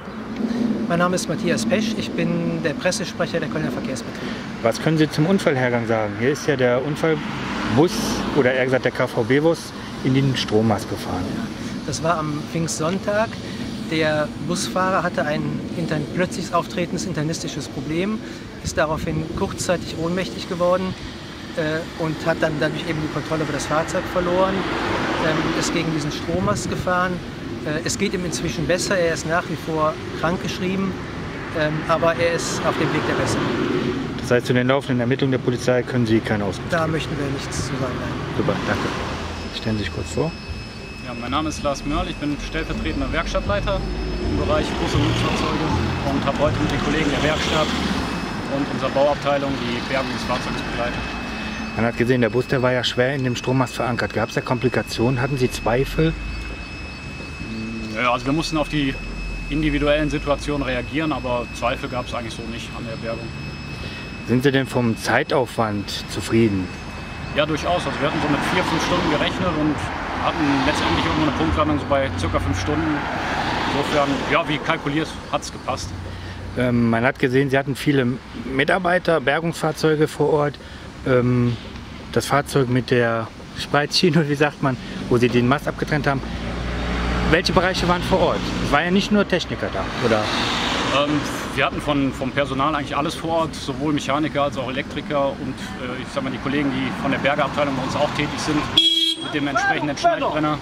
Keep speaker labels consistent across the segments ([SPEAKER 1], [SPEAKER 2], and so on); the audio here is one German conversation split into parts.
[SPEAKER 1] Mein Name ist Matthias Pesch, ich bin der Pressesprecher der Kölner Verkehrsbetriebe.
[SPEAKER 2] Was können Sie zum Unfallhergang sagen? Hier ist ja der Unfallbus, oder eher gesagt der KVB-Bus, in den Strommast gefahren.
[SPEAKER 1] Das war am Pfingstsonntag. Der Busfahrer hatte ein plötzlich auftretendes internistisches Problem, ist daraufhin kurzzeitig ohnmächtig geworden und hat dann dadurch eben die Kontrolle über das Fahrzeug verloren, ist gegen diesen Strommast gefahren. Es geht ihm inzwischen besser, er ist nach wie vor krankgeschrieben, aber er ist auf dem Weg der Besserung.
[SPEAKER 2] Das heißt, zu den laufenden Ermittlungen der Polizei können Sie keine Auskunft
[SPEAKER 1] Da
[SPEAKER 2] geben?
[SPEAKER 1] möchten wir nichts zu sagen. Nein.
[SPEAKER 2] Super, danke. Stellen Sie sich kurz vor.
[SPEAKER 3] Ja, mein Name ist Lars Mörl, ich bin stellvertretender Werkstattleiter im Bereich Bus- und Nutzfahrzeuge und habe heute mit den Kollegen der Werkstatt und unserer Bauabteilung die Bergung des Fahrzeugs begleitet.
[SPEAKER 2] Man hat gesehen, der Bus, der war ja schwer in dem Strommast verankert. Gab es da Komplikationen? Hatten Sie Zweifel?
[SPEAKER 3] Ja, also wir mussten auf die individuellen Situationen reagieren, aber Zweifel gab es eigentlich so nicht an der Bergung.
[SPEAKER 2] Sind Sie denn vom Zeitaufwand zufrieden?
[SPEAKER 3] Ja, durchaus. Also wir hatten so mit 4-5 Stunden gerechnet und hatten letztendlich irgendwo eine Punktlandung so bei ca. 5 Stunden. Insofern, ja, wie kalkuliert, hat es gepasst.
[SPEAKER 2] Man hat gesehen, Sie hatten viele Mitarbeiter, Bergungsfahrzeuge vor Ort. Das Fahrzeug mit der Spreizschiene, wie sagt man, wo Sie den Mast abgetrennt haben. Welche Bereiche waren vor Ort? Es waren ja nicht nur Techniker da, oder?
[SPEAKER 3] Wir hatten vom Personal eigentlich alles vor Ort, sowohl Mechaniker als auch Elektriker und ich sag mal die Kollegen, die von der Bergeabteilung bei uns auch tätig sind, mit dem entsprechenden Schneidbrenner.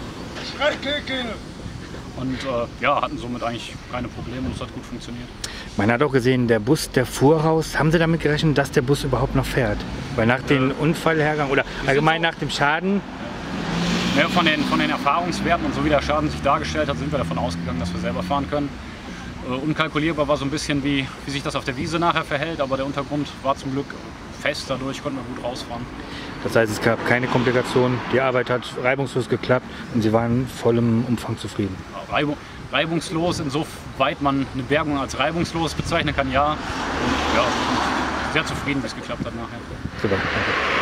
[SPEAKER 3] Und ja, hatten somit eigentlich keine Probleme und es hat gut funktioniert.
[SPEAKER 2] Man hat auch gesehen, der Bus, der fuhr raus. Haben Sie damit gerechnet, dass der Bus überhaupt noch fährt? Weil nach dem Unfallhergang oder allgemein nach dem Schaden?
[SPEAKER 3] Ja, von den Erfahrungswerten und so wie der Schaden sich dargestellt hat, sind wir davon ausgegangen, dass wir selber fahren können. Unkalkulierbar war so ein bisschen, wie sich das auf der Wiese nachher verhält, aber der Untergrund war zum Glück fest, dadurch konnten wir gut rausfahren.
[SPEAKER 2] Das heißt, es gab keine Komplikationen, die Arbeit hat reibungslos geklappt und Sie waren voll im Umfang zufrieden.
[SPEAKER 3] Reibungslos, insoweit man eine Bergung als reibungslos bezeichnen kann, ja. Und ja, sehr zufrieden, wie es geklappt hat nachher.
[SPEAKER 2] Super, danke.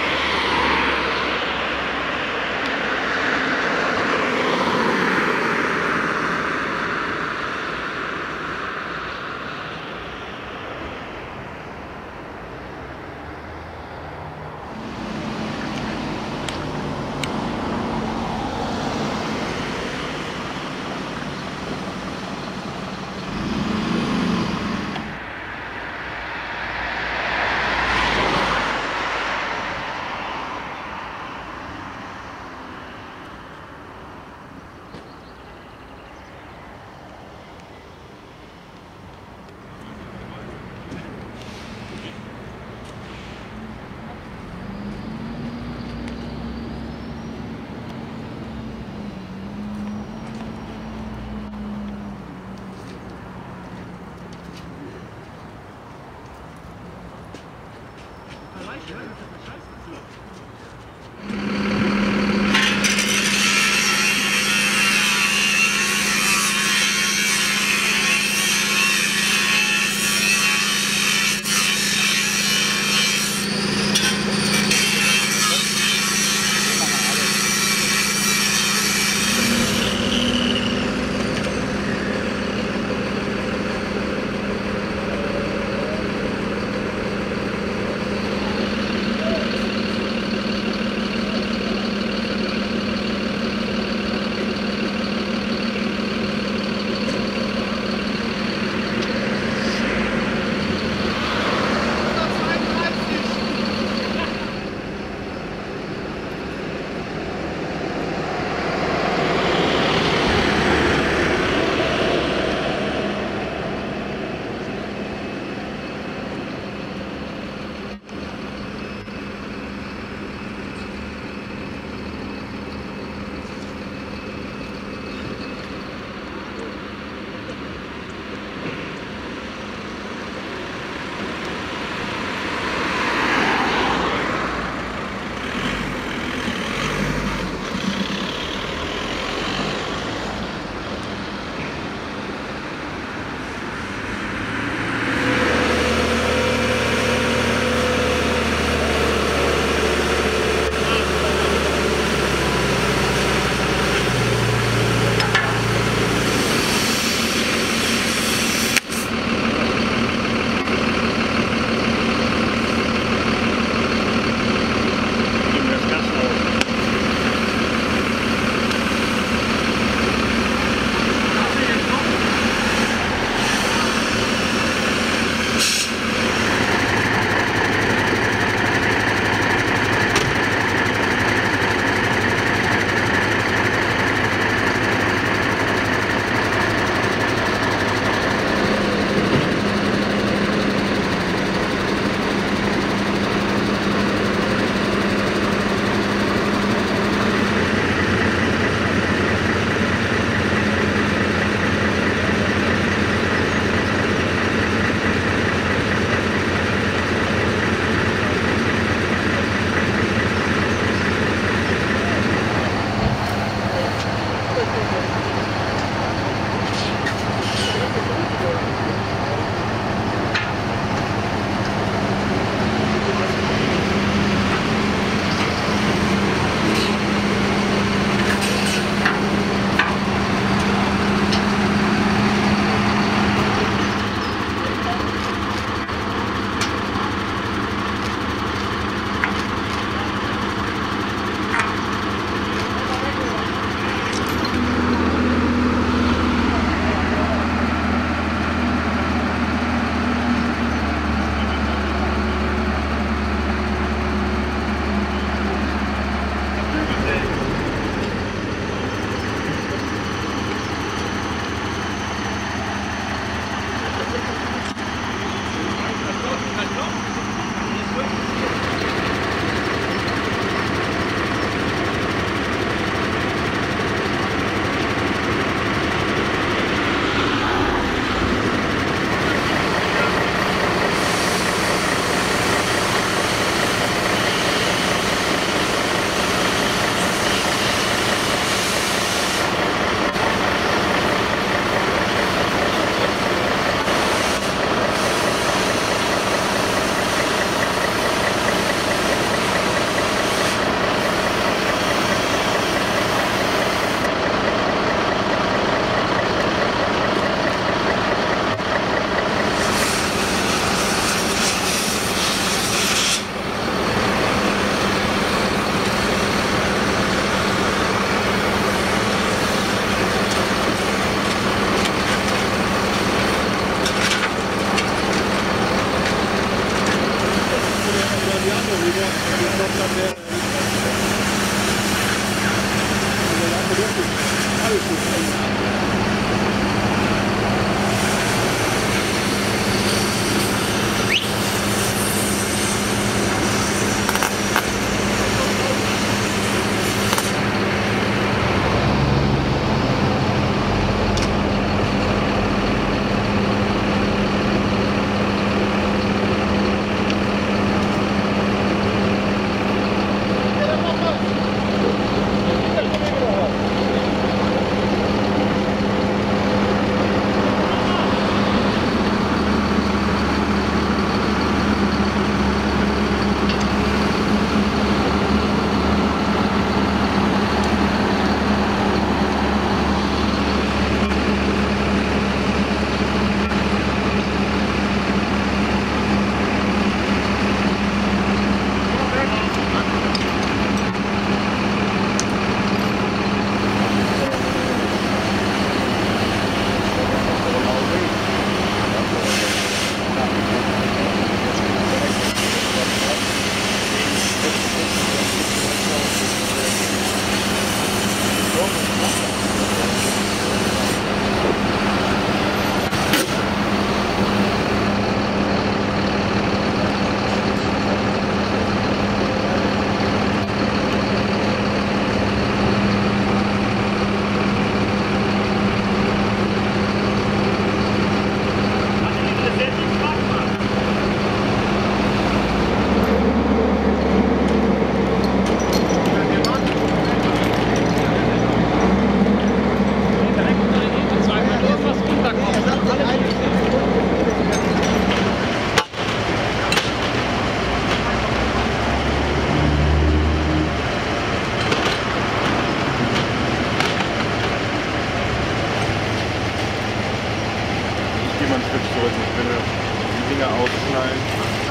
[SPEAKER 4] gehe mal ein Stück zurück. Ich will die Dinger ausschneiden.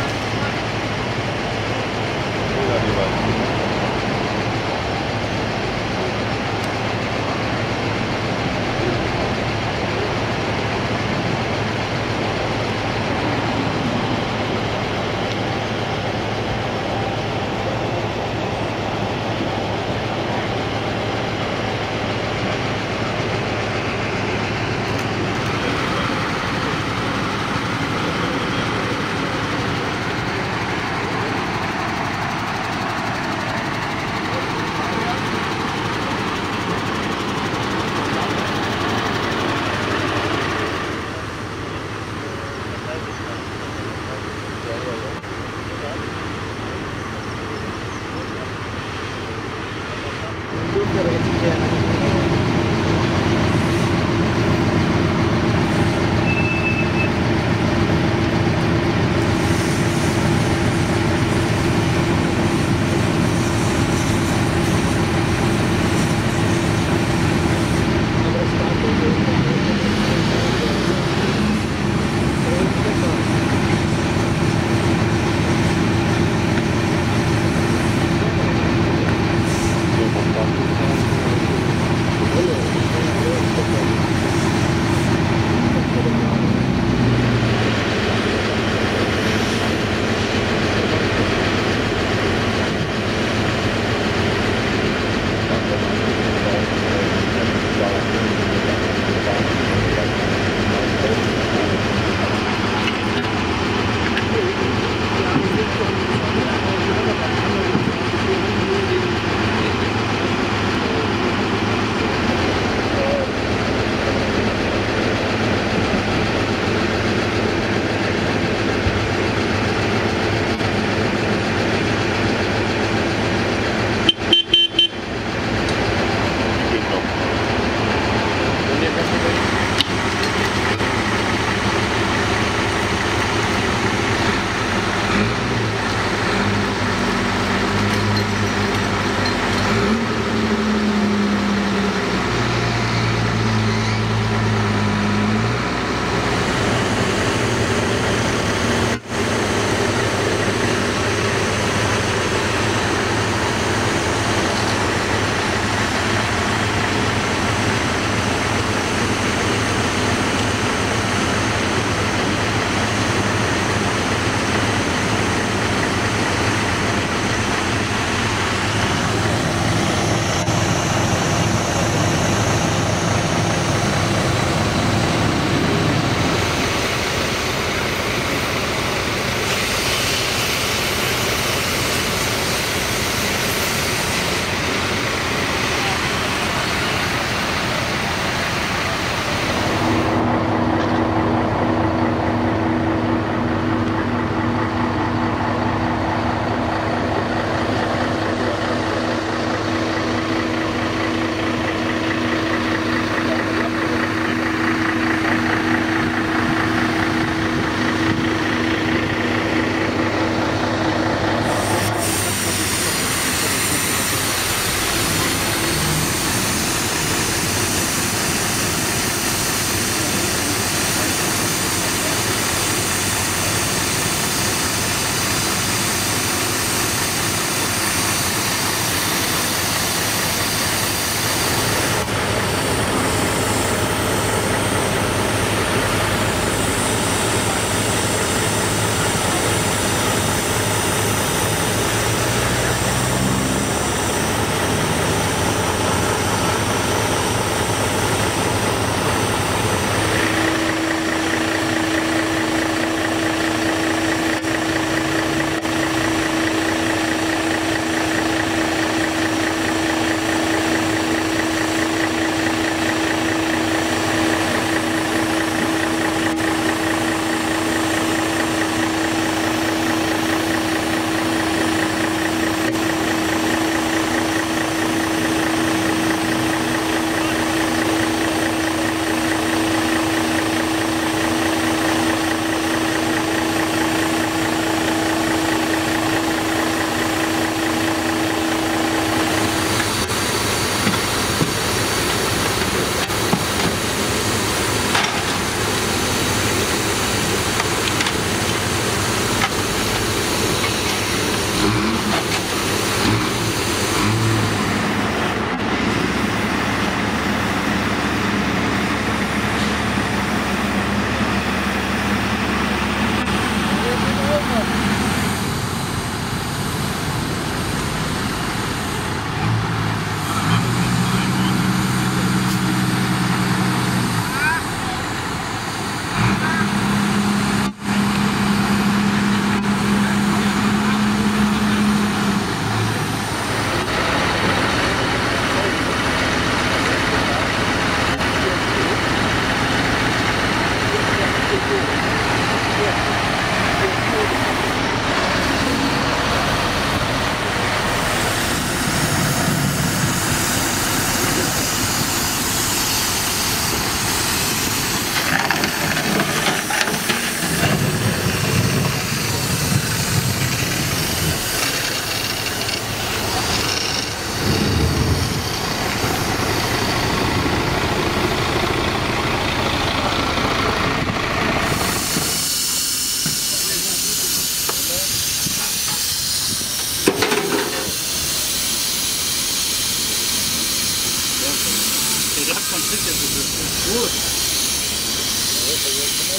[SPEAKER 4] Ja, die beiden.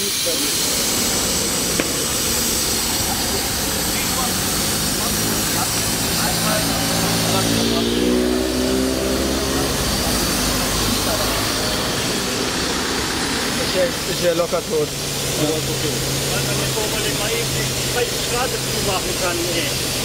[SPEAKER 1] Ist ja locker tot.
[SPEAKER 5] Weil man den mal eben die Straße zumachen kann. Nee.